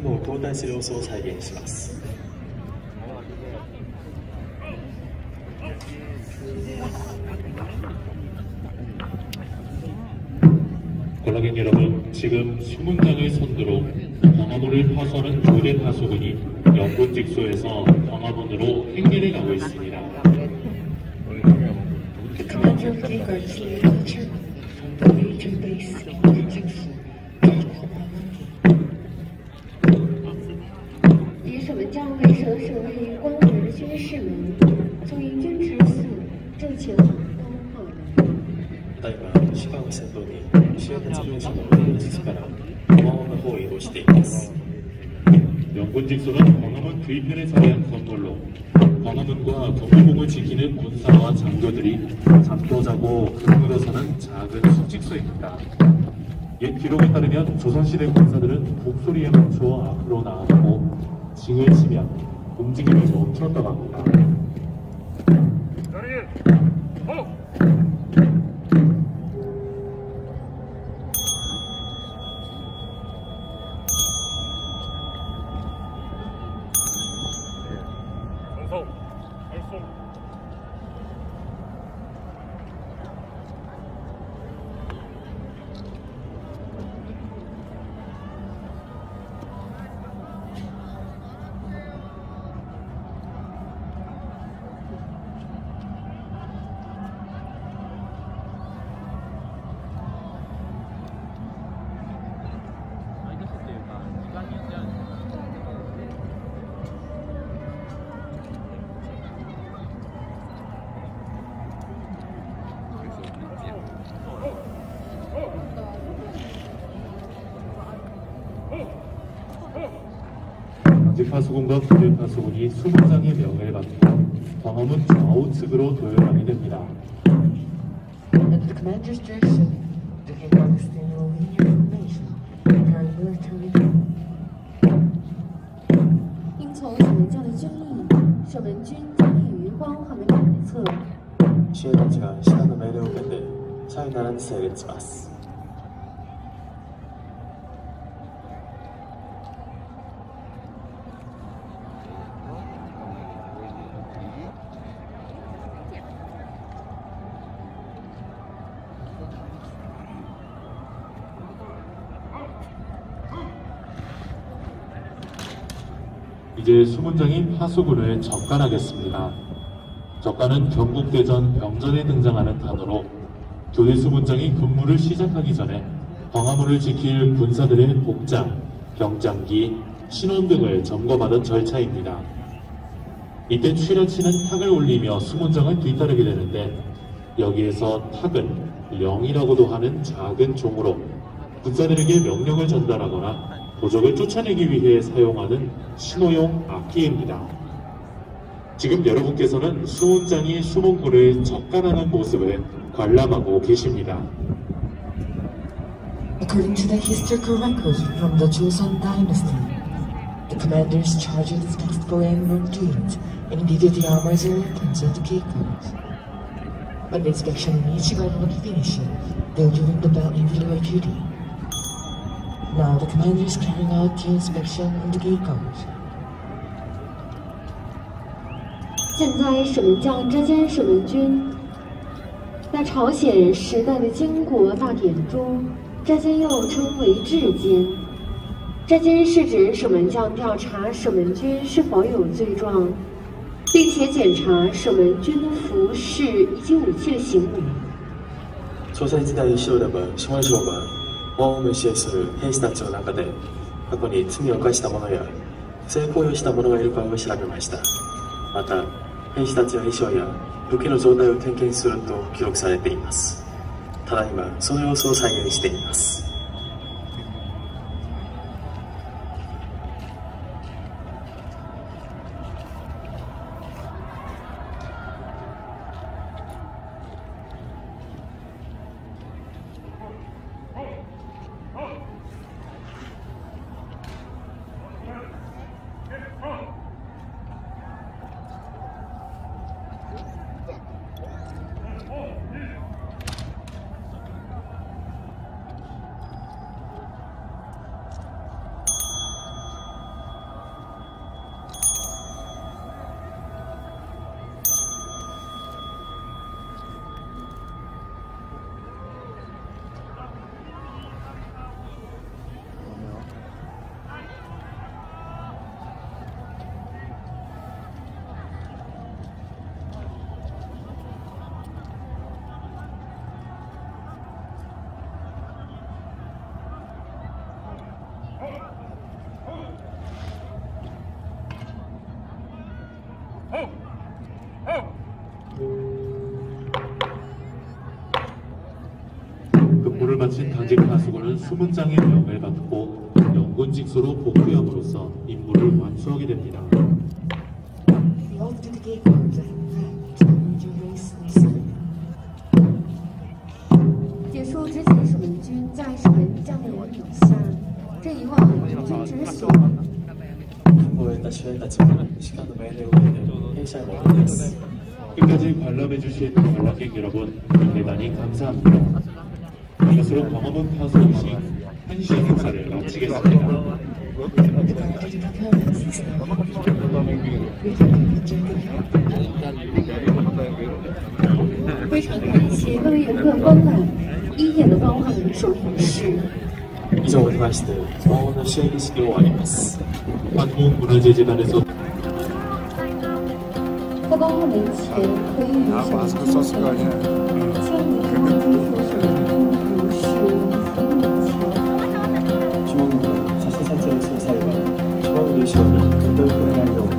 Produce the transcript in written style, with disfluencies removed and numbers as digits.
ームを交代する様子を再現します。 콜라겐 여러분, 지금 수문장을 선두로 광화문을 파서는 교대 파수군이 영군 직소에서 광화문으로 행진해 가고 있습니다. 시간을先頭に主要鉄分子の本質から광화문の方へ移動しています。 영군 직소는 광화문 뒤편에 자리한 건물로 광화문과 경복궁을 지키는 군사와 장교들이 잠도 자고 그물어서는 작은 숙직소입니다. 옛 기록에 따르면 조선시대 군사들은 북소리에 맞춰 앞으로 나아가고 징을 치면 움직임이 멈췄다고 합니다. 파수군과 교대 파수군이 수문장의 명을 받고 광화문 좌우측으로 도열하게 됩니다. Under the commander's direction, the Pakistan will lead your formation, preparing military. 应从守门将的军令，守门军将立于光华门两侧。 主たちが士官の命令を受けて社員並んで整列します。 이제 수문장이 파수군을 적관하겠습니다. 적관은 경국대전 병전에 등장하는 단어로 교대 수문장이 근무를 시작하기 전에 광화문을 지킬 군사들의 복장, 병장기, 신원 등을 점검하는 절차입니다. 이때 취려치는 탁을 올리며 수문장을 뒤따르게 되는데 여기에서 탁은 영이라고도 하는 작은 종으로 군사들에게 명령을 전달하거나 도적을 쫓아내기 위해 사용하는 신호용 악기입니다. 지금 여러분께서는 수문장이 수문군을 적관하는 모습을 관람하고 계십니다. According to the historical record from the Joseon Dynasty, the commanders charged with tactical aim and deeds and needed the armors or weapons of the Keikos. When the inspection in each garden would finish, they would ring the bell in filial duty. Now the commander is carrying out the inspection on the Keikos. 现在守门将之间守门军在朝鲜时代的经国大典中，这间又称为制监。这间是指守门将调查守门军是否有罪状，并且检查守門軍の服饰以及武器的行為。 朝鮮時代に指導では下村省が王を支援する兵士たちの中で過去に罪を犯した者や不正行為をした者がいるかを調べました。また兵士たちの衣装や武器の状態を点検すると記録されています。ただいまその様子を再現しています。 거친 당직 하수구는 20장의 명을 받고 영군직소로 복귀함으로써 임무를 완수하게 됩니다. The oath to the gatekeepers to the major race in Syria. 结束之前，守门军在守门将领的领下，这一望军之所 항구했다 시행했지만 시간도 매일 오래된 회사에 머물렀어. 끝까지 관람해주신 관람객 여러분, 대단히 감사합니다. 이것으로 광화문 파수식 1시 행사를 마치겠습니다. Completed performance is now complete. We hope you enjoyed the 非常感谢各位游客光临一夜的光华人寿仪式。 以上をもちまして応の試合儀式を終わります。 한국문화재재단에서 在光华门前可以与守门军签名祝福守门军如是服务前。 주원군은 자신 사체의 수사일과 주원군의 시험을 어떨 거냐고